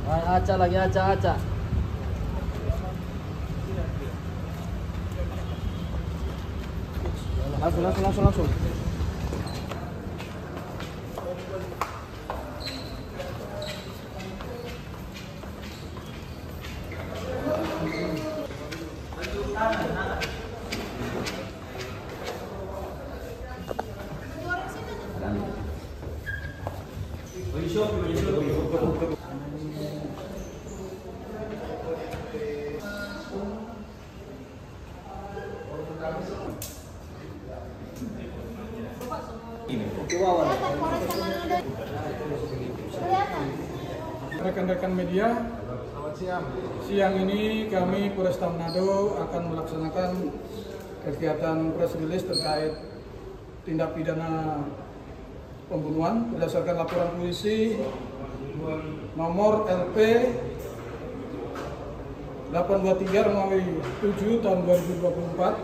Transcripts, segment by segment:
Acak lagi, acak. Langsung. Rekan-rekan media, selamat siang. Siang ini kami Polresta Manado akan melaksanakan kegiatan press release terkait tindak pidana pembunuhan berdasarkan laporan polisi nomor LP 823/7 tahun 2024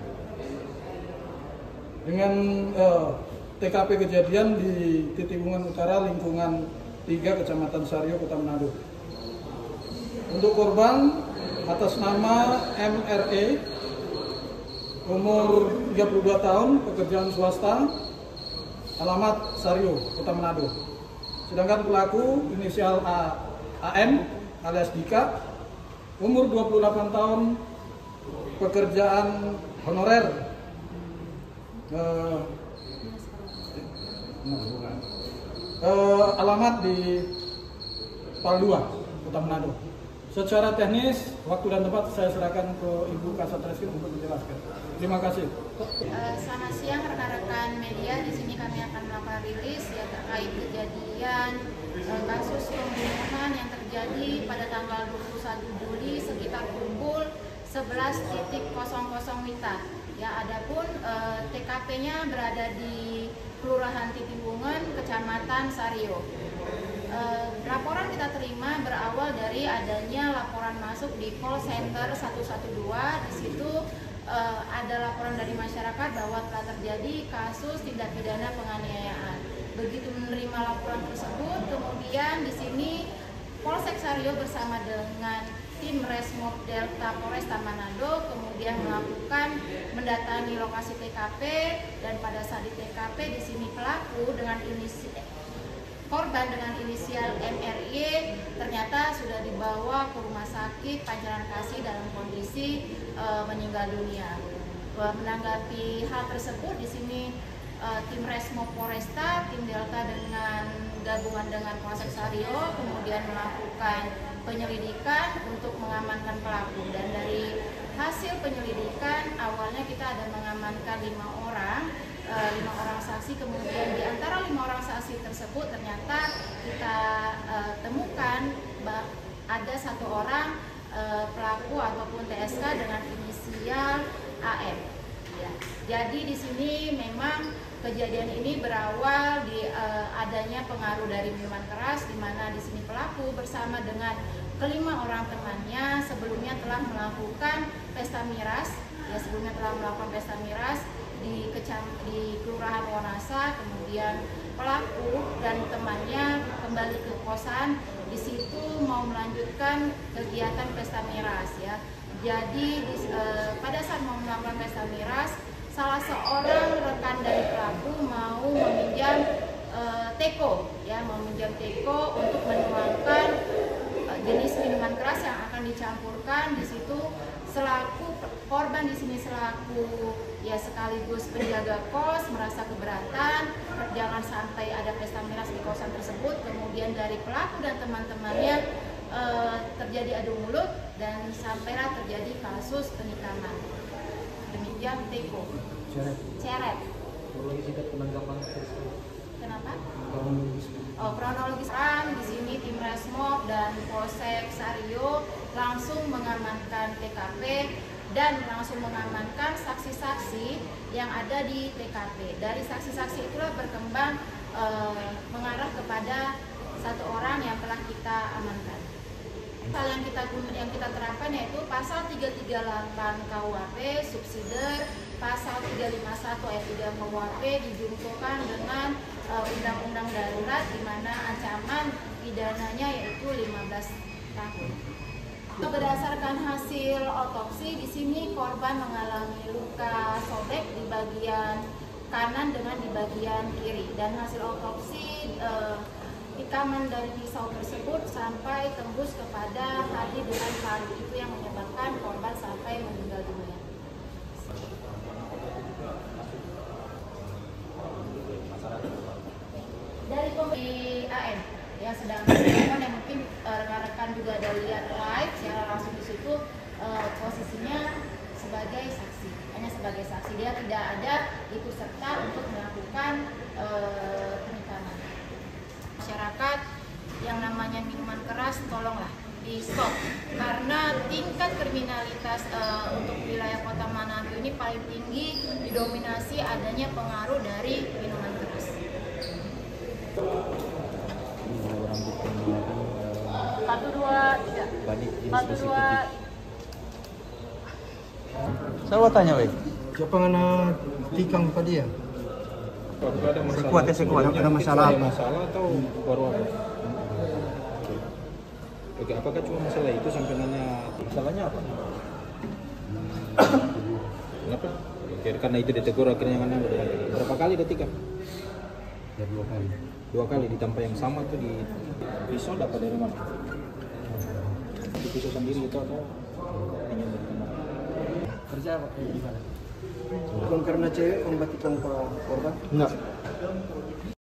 dengan TKP kejadian di Titiwungan Utara, lingkungan 3 Kecamatan Sario, Kota Manado. Untuk korban atas nama MRE, umur 32 tahun, pekerjaan swasta, alamat Sario, Kota Manado. Sedangkan pelaku inisial AM alias Dika, umur 28 tahun, pekerjaan honorer, alamat di Pal 2, Kota Manado. Secara teknis, waktu dan tempat saya serahkan ke Ibu Kasat Reskrim untuk menjelaskan. Terima kasih. Selamat siang rekan-rekan media. Di sini kami akan melakukan rilis ya terkait kejadian kasus pembunuhan yang terjadi pada tanggal 21 Juli sekitar pukul 11.00 WITA. Ya, adapun TKP-nya berada di Kelurahan Titiwungan, Kecamatan Sario. Laporan kita terima berawal dari adanya laporan masuk di call center 112. Di situ ada laporan dari masyarakat bahwa telah terjadi kasus tindak pidana penganiayaan. Begitu menerima laporan tersebut, kemudian di sini Polsek Sario bersama dengan tim Resmob Delta Polresta Manado kemudian melakukan mendatangi lokasi TKP, dan pada saat di TKP di sini pelaku dengan korban dengan inisial MRY ternyata sudah dibawa ke rumah sakit Pancoran Kasih dalam kondisi meninggal dunia. Menanggapi hal tersebut, di sini tim Resmob Polresta, tim Delta dengan gabungan dengan Polsek Sario kemudian melakukan penyelidikan untuk mengamankan pelaku, dan dari hasil penyelidikan awalnya kita ada mengamankan 5 orang saksi. Kemudian di antara 5 orang saksi tersebut ternyata kita temukan ada 1 orang pelaku ataupun TSK dengan inisial AM. Ya. Jadi di sini memang kejadian ini berawal di adanya pengaruh dari minuman keras, di mana di sini pelaku bersama dengan kelima orang temannya sebelumnya telah melakukan pesta miras. Ya, sebelumnya telah melakukan pesta miras di Kelurahan Wanasa. Kemudian pelaku dan temannya kembali ke kosan. Di situ mau melanjutkan kegiatan pesta miras. Ya, jadi pada saat mau melakukan pesta miras, salah seorang rekan dari pelaku mau meminjam teko, ya, mau meminjam teko untuk menuangkan jenis minuman keras yang akan dicampurkan. Di situ selaku korban di sini selaku ya sekaligus penjaga kos merasa keberatan jangan sampai ada pesta miras di kosan tersebut. Kemudian dari pelaku dan teman-temannya terjadi adu mulut dan sampailah terjadi kasus penikaman. Demikian teko. Ceret. Kenapa? Kronologis di sini tim Resmob dan Polsek Sario langsung mengamankan TKP dan langsung mengamankan saksi-saksi yang ada di TKP. Dari saksi-saksi itulah berkembang mengarah kepada 1 orang yang telah kita amankan. Hal yang kita terapkan yaitu pasal 338 KUHP subsider, pasal 351 ayat 3 KUHP dijungtokan dengan undang-undang darurat, di mana ancaman pidananya yaitu 15 tahun. Berdasarkan hasil otopsi, di sini korban mengalami luka sobek di bagian kanan dengan di bagian kiri, dan hasil otopsi ikaman dari pisau tersebut sampai tembus kepada hati dengan paru, itu yang menyebabkan korban sampai meninggal dunia. Dari pemilik AM yang sedang melakukan, yang mungkin rekan-rekan juga ada lihat live secara langsung di situ, posisinya sebagai saksi, hanya sebagai saksi, dia tidak ada ikut serta untuk melakukan penikaman. Masyarakat yang namanya minuman keras tolonglah di stop, karena tingkat kriminalitas untuk wilayah Kota Manado ini paling tinggi didominasi adanya pengaruh dari minuman keras. Satu dua tidak. Satu dua. Saya mau tanya, weh. Siapa ngana tikang pada dia? Ada masalah. Ada Masalah atau baru apa? Oke, apakah cuma masalah itu sampai nanya masalahnya apa? Kenapa? Oke, karena itu ditegur akhirnya nanya berapa kali detikah? Ya, 2 kali. 2 kali di tempat yang sama tuh, di pisau dapat dari mana? Di pisau sendiri itu atau pinjam dari mana? Kerja apa? Gimana? Bukan karena cewek membatikkan korban? Enggak.